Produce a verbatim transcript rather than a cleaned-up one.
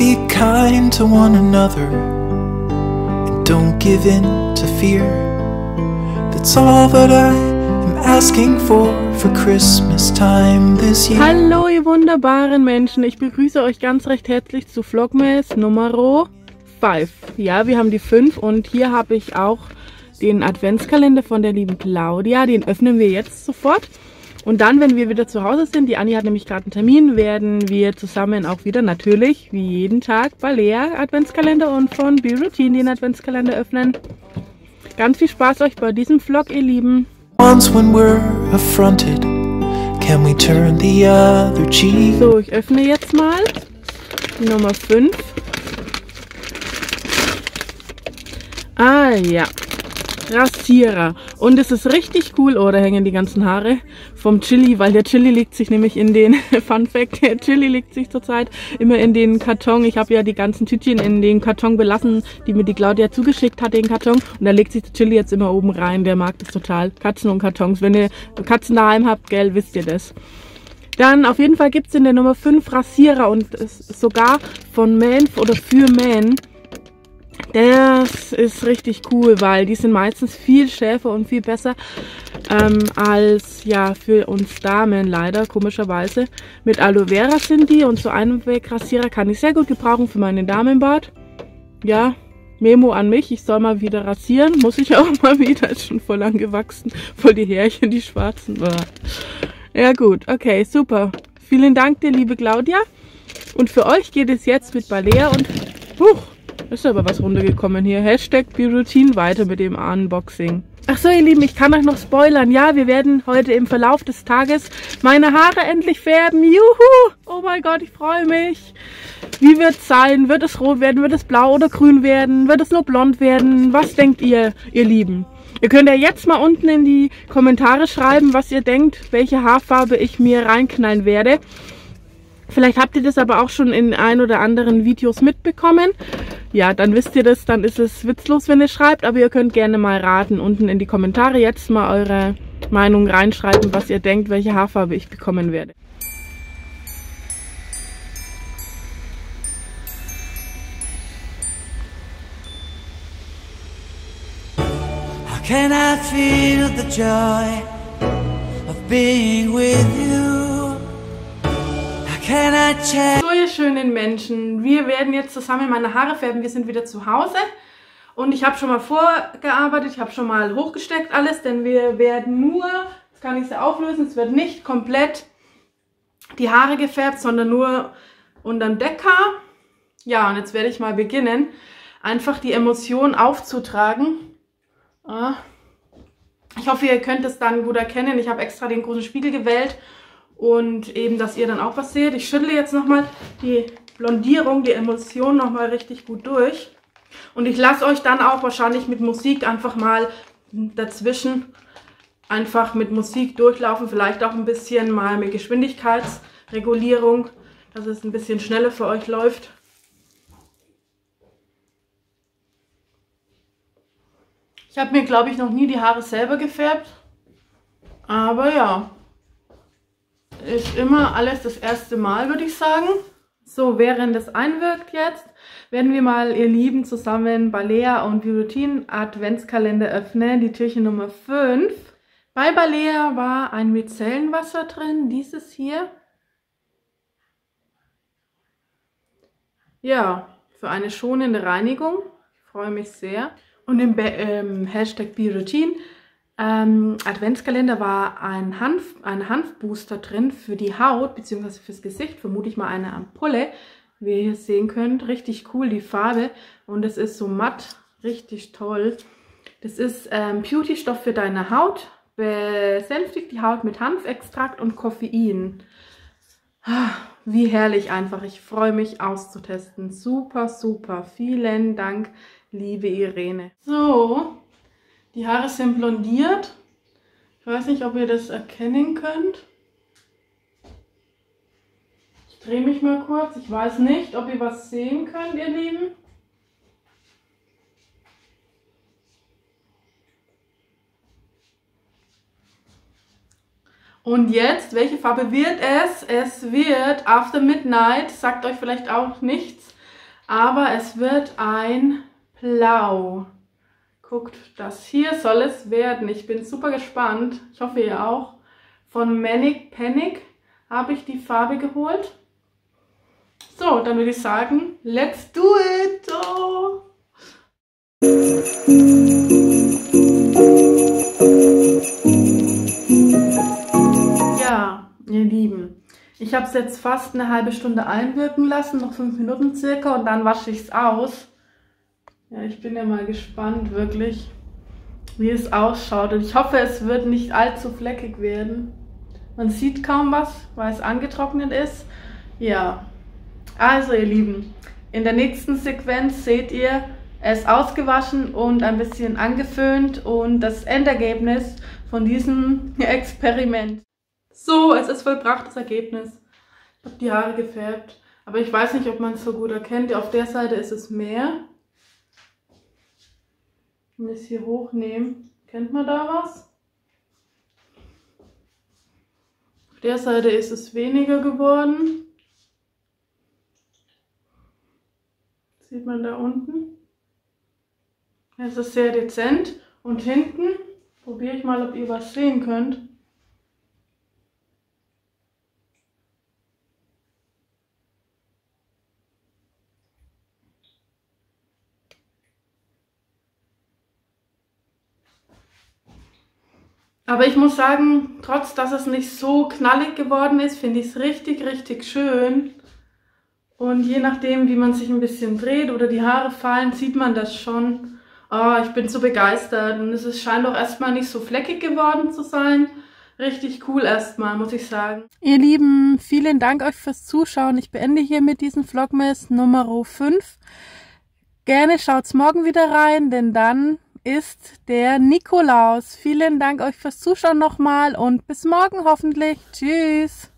be kind to one another and don't give in to fear. That's all that I am asking for for Christmas time this year. Hallo ihr wunderbaren Menschen, ich begrüße euch ganz recht herzlich zu Vlogmas Nummer fünf. Ja, wir haben die fünf und hier habe ich auch den Adventskalender von der lieben Claudia. Den öffnen wir jetzt sofort. Und dann, wenn wir wieder zu Hause sind, die Anni hat nämlich gerade einen Termin, werden wir zusammen auch wieder natürlich, wie jeden Tag, Balea Adventskalender und von Be Routine den Adventskalender öffnen. Ganz viel Spaß euch bei diesem Vlog, ihr Lieben. Once when we're affronted, can we turn the other cheek? So, ich öffne jetzt mal Nummer fünf. Ah ja, Rasierer. Und es ist richtig cool. Oh, da hängen die ganzen Haare vom Chili, weil der Chili legt sich nämlich in den, Fun Fact, der Chili legt sich zurzeit immer in den Karton. Ich habe ja die ganzen Tütchen in den Karton belassen, die mir die Claudia zugeschickt hat, den Karton. Und da legt sich der Chili jetzt immer oben rein. Der mag das total. Katzen und Kartons. Wenn ihr Katzen daheim habt, gell, wisst ihr das. Dann auf jeden Fall gibt es in der Nummer fünf Rasierer und es ist sogar von Man oder für Man. Das ist richtig cool, weil die sind meistens viel schärfer und viel besser ähm, als ja für uns Damen leider, komischerweise. Mit Aloe Vera sind die und so Einwegrasierer kann ich sehr gut gebrauchen für meinen Damenbart. Ja, Memo an mich, ich soll mal wieder rasieren, muss ich auch mal wieder, ist schon voll lang gewachsen, voll die Härchen, die schwarzen. Ja gut, okay, super. Vielen Dank dir, liebe Claudia. Und für euch geht es jetzt mit Balea und... Huch, ist aber was runtergekommen hier. Hashtag Be Routine weiter mit dem Unboxing. Ach so, ihr Lieben, ich kann euch noch spoilern. Ja, wir werden heute im Verlauf des Tages meine Haare endlich färben. Juhu! Oh mein Gott, ich freue mich. Wie wird es sein? Wird es rot werden? Wird es blau oder grün werden? Wird es nur blond werden? Was denkt ihr, ihr Lieben? Ihr könnt ja jetzt mal unten in die Kommentare schreiben, was ihr denkt, welche Haarfarbe ich mir reinknallen werde. Vielleicht habt ihr das aber auch schon in ein oder anderen Videos mitbekommen. Ja, dann wisst ihr das, dann ist es witzlos, wenn ihr schreibt, aber ihr könnt gerne mal raten. Unten in die Kommentare jetzt mal eure Meinung reinschreiben, was ihr denkt, welche Haarfarbe ich bekommen werde. How can I feel the joy of being with you? So ihr schönen Menschen, wir werden jetzt zusammen meine Haare färben, wir sind wieder zu Hause und ich habe schon mal vorgearbeitet, ich habe schon mal hochgesteckt alles, denn wir werden nur, das kann ich so auflösen, es wird nicht komplett die Haare gefärbt, sondern nur unterm Decker. Ja, und jetzt werde ich mal beginnen, einfach die Emotion aufzutragen. Ich hoffe, ihr könnt es dann gut erkennen, ich habe extra den großen Spiegel gewählt. Und eben, dass ihr dann auch was seht. Ich schüttle jetzt nochmal die Blondierung, die Emulsion nochmal richtig gut durch. Und ich lasse euch dann auch wahrscheinlich mit Musik einfach mal dazwischen einfach mit Musik durchlaufen. Vielleicht auch ein bisschen mal mit Geschwindigkeitsregulierung, dass es ein bisschen schneller für euch läuft. Ich habe mir, glaube ich, noch nie die Haare selber gefärbt. Aber ja. Ist immer alles das erste Mal, würde ich sagen. So, während es einwirkt jetzt, werden wir mal, ihr Lieben, zusammen Balea und Be Routine Adventskalender öffnen. Die Türchen Nummer fünf. Bei Balea war ein Micellenwasser drin, dieses hier. Ja, für eine schonende Reinigung. Ich freue mich sehr. Und im Be ähm, Hashtag Be Routine Ähm, Adventskalender war ein Hanf, ein Hanfbooster drin für die Haut, beziehungsweise fürs Gesicht, vermute ich mal eine Ampulle, wie ihr hier sehen könnt. Richtig cool, die Farbe. Und es ist so matt, richtig toll. Das ist ähm, Beauty-Stoff für deine Haut, besänftigt die Haut mit Hanfextrakt und Koffein. Wie herrlich einfach, ich freue mich auszutesten. Super, super, vielen Dank, liebe Irene. So. Die Haare sind blondiert. Ich weiß nicht, ob ihr das erkennen könnt. Ich drehe mich mal kurz. Ich weiß nicht, ob ihr was sehen könnt, ihr Lieben. Und jetzt, welche Farbe wird es? Es wird After Midnight, sagt euch vielleicht auch nichts. Aber es wird ein Blau. Guckt, das hier soll es werden. Ich bin super gespannt. Ich hoffe, ihr auch. Von Manic Panic habe ich die Farbe geholt. So, dann würde ich sagen, let's do it! Oh. Ja, ihr Lieben, ich habe es jetzt fast eine halbe Stunde einwirken lassen, noch fünf Minuten circa, und dann wasche ich es aus. Ja, ich bin ja mal gespannt, wirklich, wie es ausschaut. Und ich hoffe, es wird nicht allzu fleckig werden. Man sieht kaum was, weil es angetrocknet ist. Ja, also ihr Lieben, in der nächsten Sequenz seht ihr es ausgewaschen und ein bisschen angeföhnt und das Endergebnis von diesem Experiment. So, es ist vollbracht, das Ergebnis. Ich habe die Haare gefärbt, aber ich weiß nicht, ob man es so gut erkennt. Auf der Seite ist es mehr. Wenn wir es hier hochnehmen, kennt man da was? Auf der Seite ist es weniger geworden. Sieht man da unten? Es ist sehr dezent. Und hinten, probiere ich mal, ob ihr was sehen könnt. Aber ich muss sagen, trotz dass es nicht so knallig geworden ist, finde ich es richtig, richtig schön. Und je nachdem, wie man sich ein bisschen dreht oder die Haare fallen, sieht man das schon. Oh, ich bin so begeistert und es ist, scheint auch erstmal nicht so fleckig geworden zu sein. Richtig cool erstmal, muss ich sagen. Ihr Lieben, vielen Dank euch fürs Zuschauen. Ich beende hier mit diesem Vlogmas Nummer fünf. Gerne schaut's morgen wieder rein, denn dann ist der Nikolaus. Vielen Dank euch fürs Zuschauen nochmal und bis morgen hoffentlich. Tschüss!